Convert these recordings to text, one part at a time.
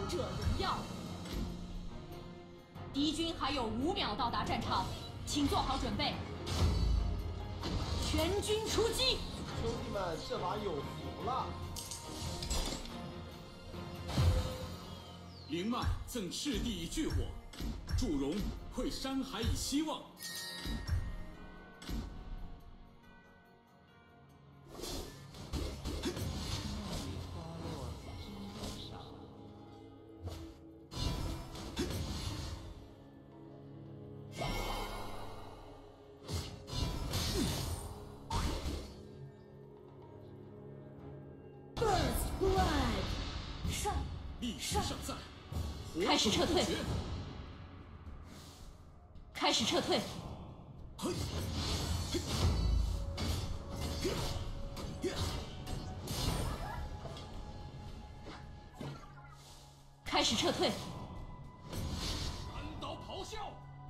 者荣耀》。敌军还有5秒到达战场，请做好准备。全军出击！ 兄弟们，这把有福了。 灵脉赠赤地以巨火，祝融馈山海以希望。历史尚在， 开始撤退，开始撤退。开始撤退。 单刀咆哮。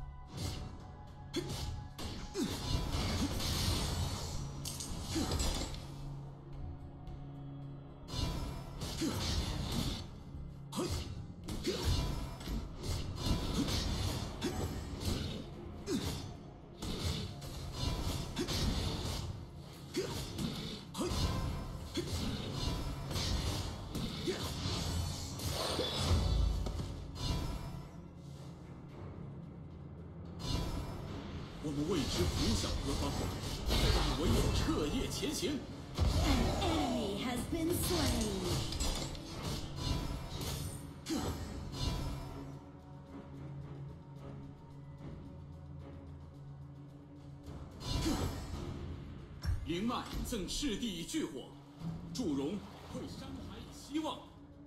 我们为之拂晓何方，但唯有彻夜前行。 An enemy has been slain. 灵脉赠赤地以巨火，祝融馈山海以希望。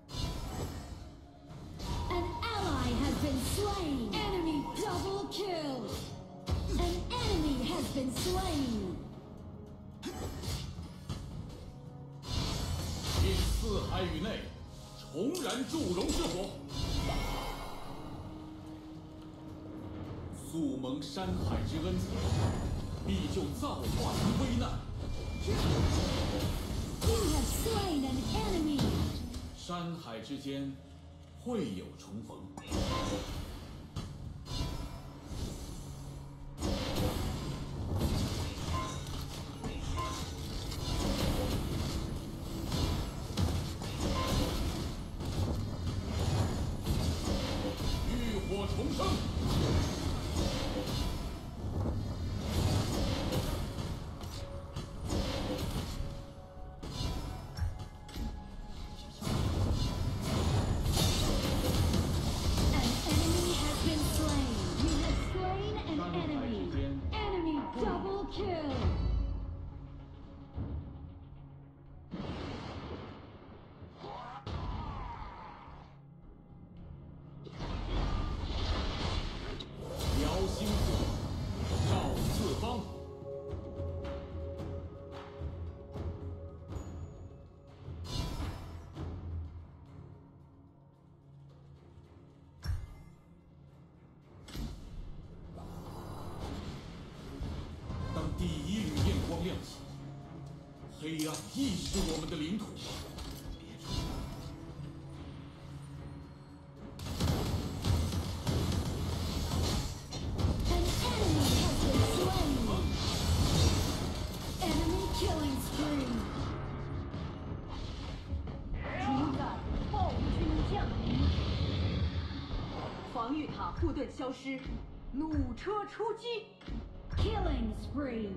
An ally has been slain. Enemy double kill. An enemy has been slain. 令四海域内重燃祝融之火，速蒙山海之恩泽，必救造化于危难。 You have slain an enemy. 山海之间会有重逢。浴火重生。第一缕焰光亮起，黑暗亦是我们的领土。 An enemy has been slain. Enemy killing spree. 主宰暴君降临，防御塔护盾消失，弩车出击。 Killing spree.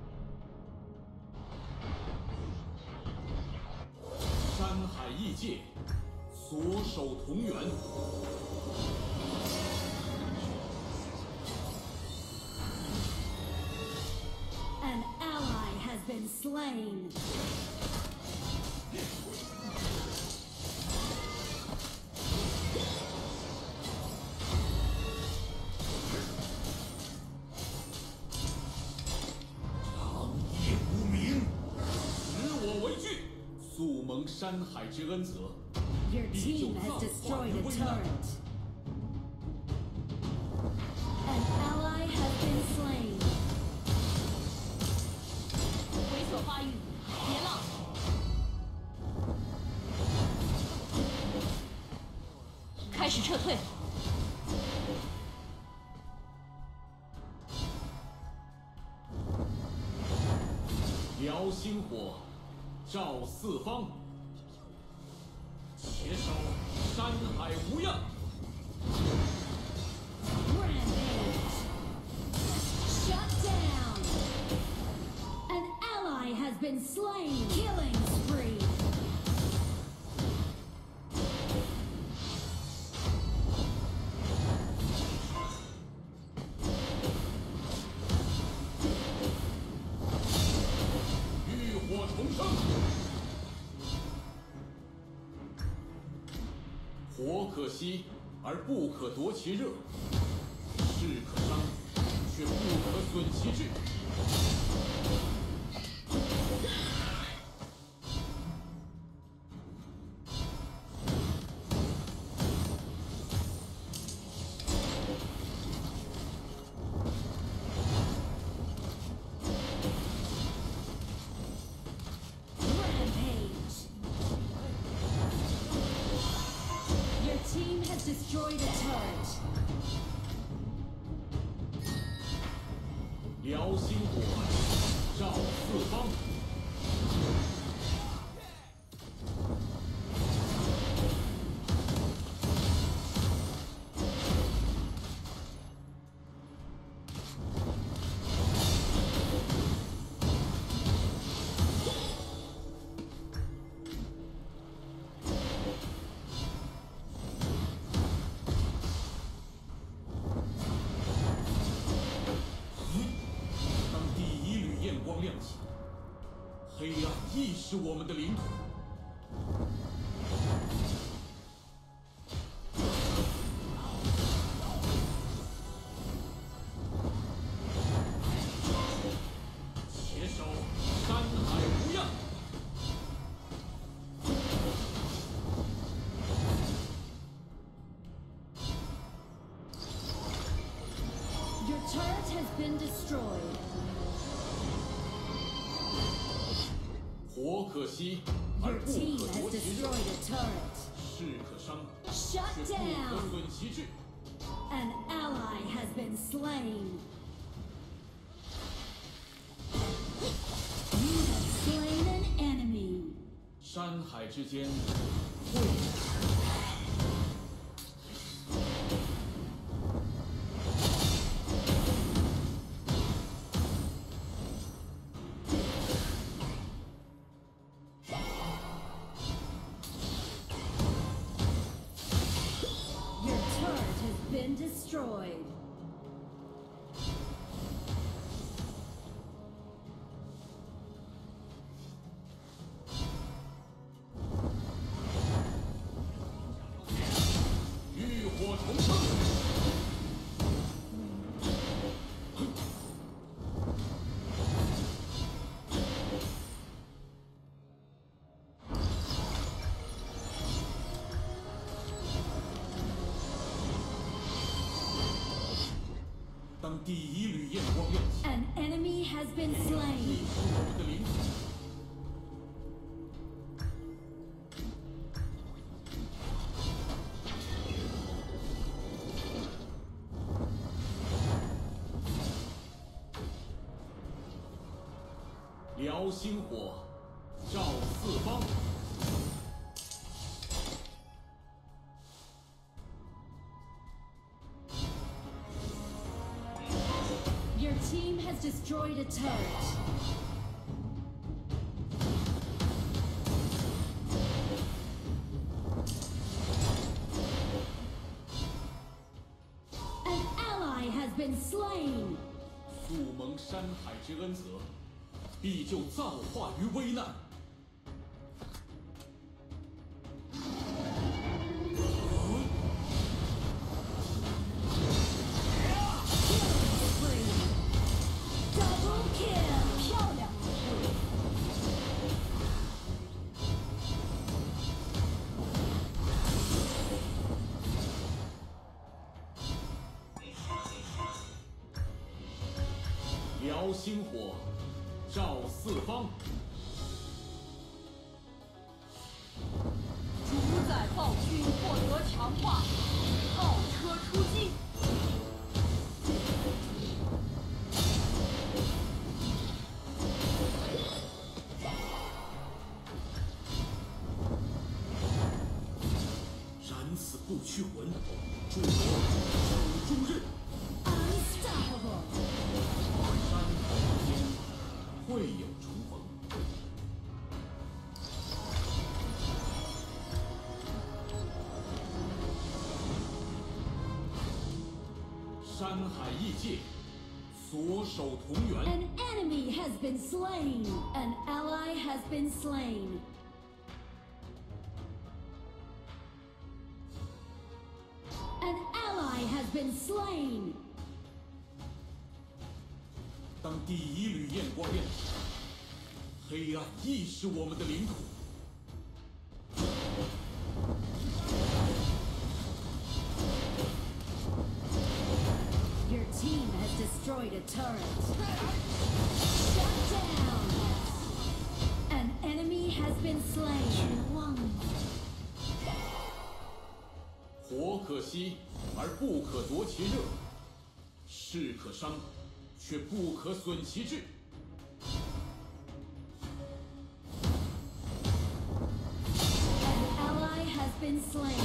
山海异界，所守同源。 An ally has been slain. 速蒙山海之恩泽， Your 必救 team 造 has 化 destroyed 于 a 危难。 turret. An ally has been slain. 猥琐发育，别浪。 ， An 开始撤退。 燎星火，照四方。携手山海无恙。 Rampage. Shut down. An ally has been slain. Killing spree. 火可熄，而不可夺其热；势可伤，却不可损其志。 Team has destroyed a turret. 燎星火，照四方。亮起，黑暗亦是我们的领土。携手山海无恙。 Your turret has been destroyed. 火可熄，而 Your 不 team 可 has 夺其热； destroyed a turret. 势可伤， Shut 却不可 down. 损其志。 An ally has been slain. You have slain an enemy. 山海之间，会。 Been destroyed. An enemy has been slain. 燎星火，照四方。 Your team has destroyed a turret. An ally has been slain. 素蒙山海之恩泽，必救造化于危难。 燎星火，照四方。 主宰暴君获得强化。 不屈魂，助我手中刃。 Unstoppable. 山海之间会有重逢。山海异界，所守同源。 An enemy has been slain. An ally has been slain. An ally has been slain. 当第一缕焰光亮起，黑暗亦是我们的领土。 Your team has destroyed a turret. Shut down. An enemy has been slain. One. 火可吸而不可夺其热，势可伤，却不可损其志。 An ally has been slain.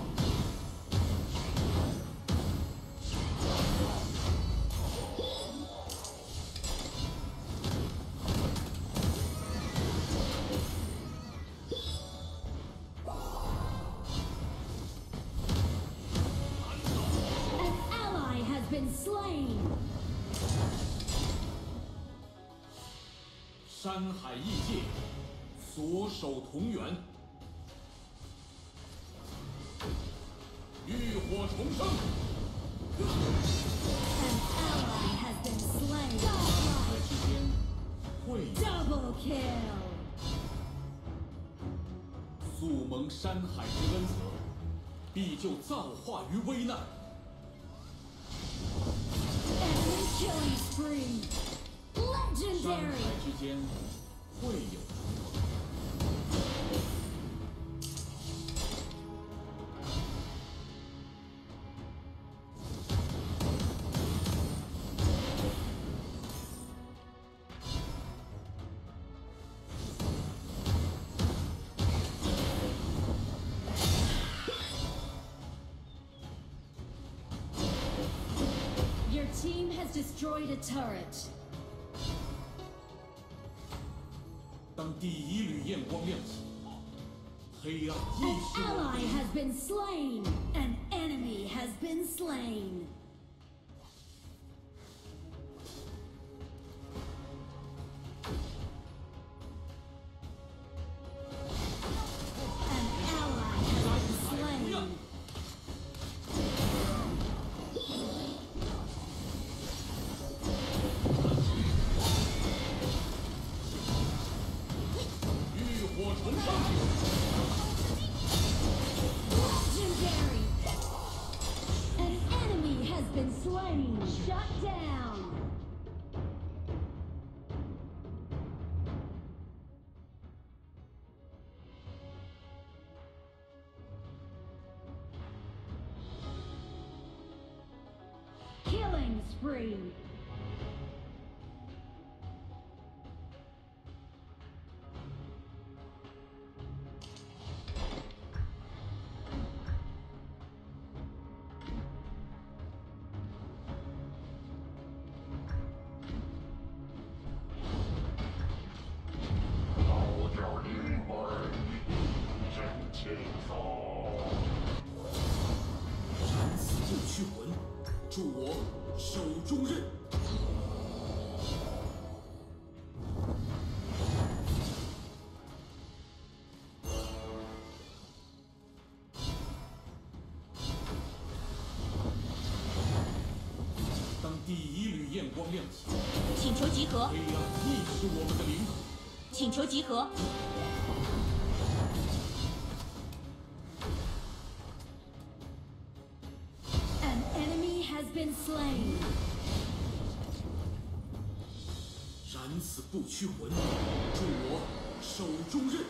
An ally has been slain. 山海异界，所守同源。浴火重生。 An ally has been slain. 海之间会有 Double kill. 素蒙山海之恩泽，必救造化于危难。 Enemy killing spree. 山 Legendary. 海之间会有重逢。 Your team has destroyed a turret. 当第一缕焰光亮起，黑暗亦 An 是我们 ally 的 has been slain. An enemy has been slain. An ally has been slain. Legendary. An enemy has been slain. Shut down. Killing spree. 集合， 黑暗亦是我们的领土。 请求集合。 An enemy has been slain. 燃死不屈魂，助我手中刃。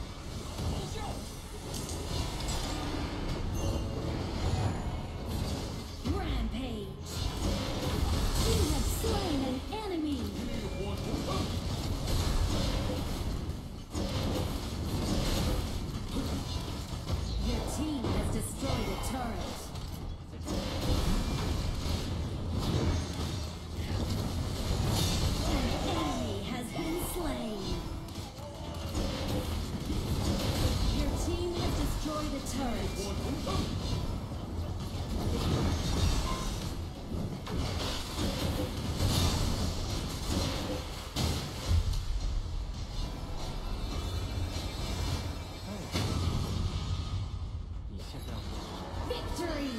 Rampage. You have slain an enemy. 浴火重生。 Your team has destroyed a 重生。 你现在我 Victory!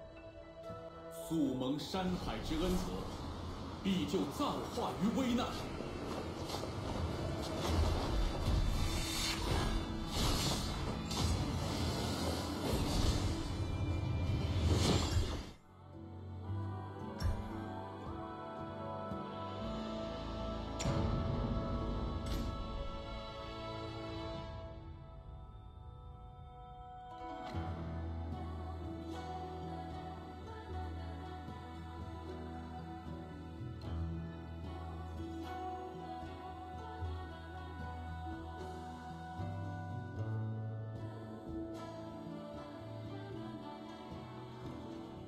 素蒙山海之恩泽，必救造化于危难。